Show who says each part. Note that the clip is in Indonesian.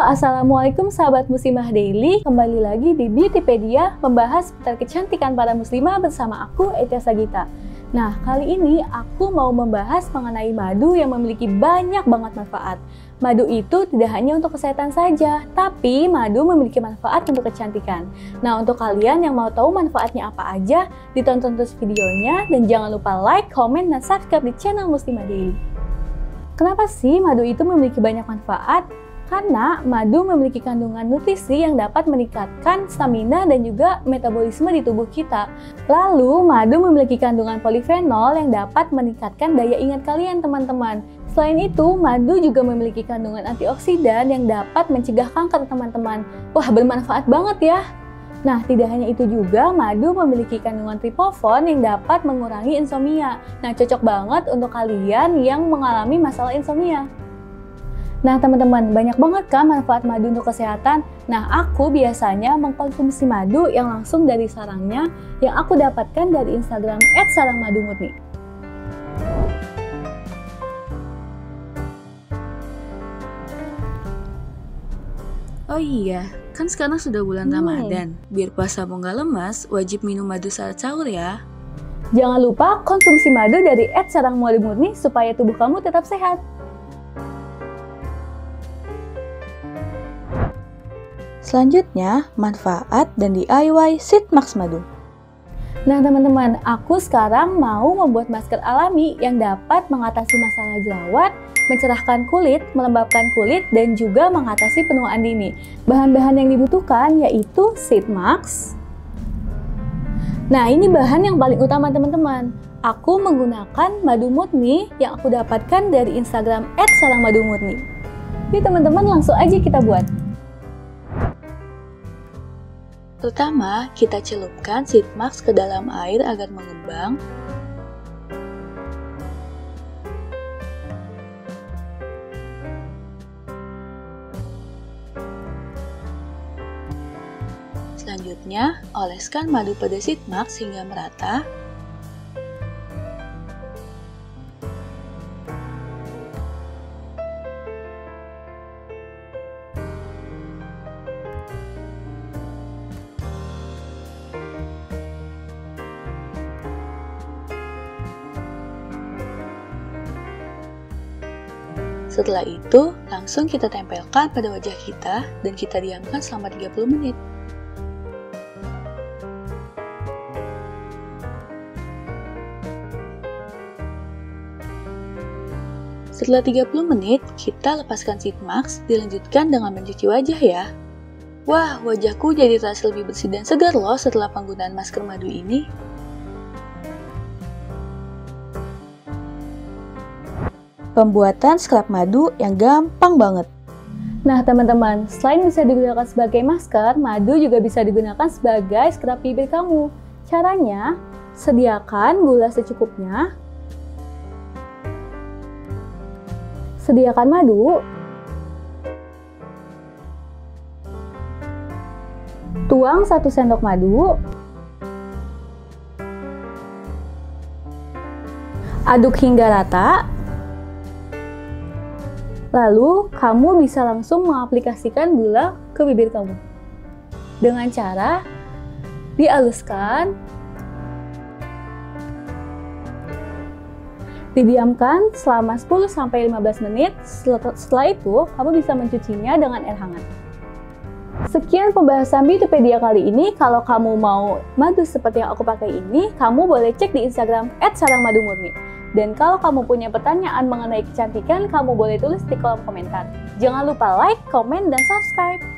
Speaker 1: Assalamualaikum sahabat Muslimah Daily. Kembali lagi di Beautypedia membahas seputar kecantikan para muslimah bersama aku, Etia Sagita. Nah, kali ini aku mau membahas mengenai madu yang memiliki banyak banget manfaat. Madu itu tidak hanya untuk kesehatan saja, tapi madu memiliki manfaat untuk kecantikan. Nah, untuk kalian yang mau tahu manfaatnya apa aja, ditonton terus videonya dan jangan lupa like, komen, dan subscribe di channel Muslimah Daily. Kenapa sih madu itu memiliki banyak manfaat? Karena madu memiliki kandungan nutrisi yang dapat meningkatkan stamina dan juga metabolisme di tubuh kita. Lalu, madu memiliki kandungan polifenol yang dapat meningkatkan daya ingat kalian, teman-teman. Selain itu, madu juga memiliki kandungan antioksidan yang dapat mencegah kanker, teman-teman. Wah, bermanfaat banget ya! Nah, tidak hanya itu juga, madu memiliki kandungan triptofan yang dapat mengurangi insomnia. Nah, cocok banget untuk kalian yang mengalami masalah insomnia. Nah teman-teman, banyak banget kan manfaat madu untuk kesehatan? Nah, aku biasanya mengkonsumsi madu yang langsung dari sarangnya yang aku dapatkan dari Instagram @sarangmadumurni.
Speaker 2: Oh iya, kan sekarang sudah bulan Ramadan. Biar puasamu nggak lemas, wajib minum madu saat sahur ya.
Speaker 1: Jangan lupa konsumsi madu dari @sarangmadumurni supaya tubuh kamu tetap sehat.
Speaker 2: Selanjutnya, manfaat dan DIY Sheet Mask Madu.
Speaker 1: Nah teman-teman, aku sekarang mau membuat masker alami yang dapat mengatasi masalah jerawat, mencerahkan kulit, melembabkan kulit, dan juga mengatasi penuaan dini. Bahan-bahan yang dibutuhkan yaitu sheet mask. Nah, ini bahan yang paling utama teman-teman. Aku menggunakan madu murni yang aku dapatkan dari Instagram @sarangmadumurni. Yuk teman-teman, langsung aja kita buat.
Speaker 2: Pertama, kita celupkan sheet mask ke dalam air agar mengembang. Selanjutnya, oleskan madu pada sheet mask hingga merata. Setelah itu, langsung kita tempelkan pada wajah kita dan kita diamkan selama 30 menit. Setelah 30 menit, kita lepaskan sheet mask, dilanjutkan dengan mencuci wajah ya. Wah, wajahku jadi terasa lebih bersih dan segar loh setelah penggunaan masker madu ini. Pembuatan scrub madu yang gampang banget.
Speaker 1: Nah teman-teman, selain bisa digunakan sebagai masker, madu juga bisa digunakan sebagai scrub bibir kamu. Caranya, sediakan gula secukupnya. Sediakan madu. Tuang 1 sendok madu. Aduk hingga rata. Lalu, kamu bisa langsung mengaplikasikan gula ke bibir kamu. Dengan cara dihaluskan, didiamkan selama 10-15 menit. Setelah itu, kamu bisa mencucinya dengan air hangat. Sekian pembahasan Beautypedia kali ini. Kalau kamu mau madu seperti yang aku pakai ini, kamu boleh cek di Instagram @sarangmadumurni. Dan kalau kamu punya pertanyaan mengenai kecantikan, kamu boleh tulis di kolom komentar. Jangan lupa like, komen, dan subscribe.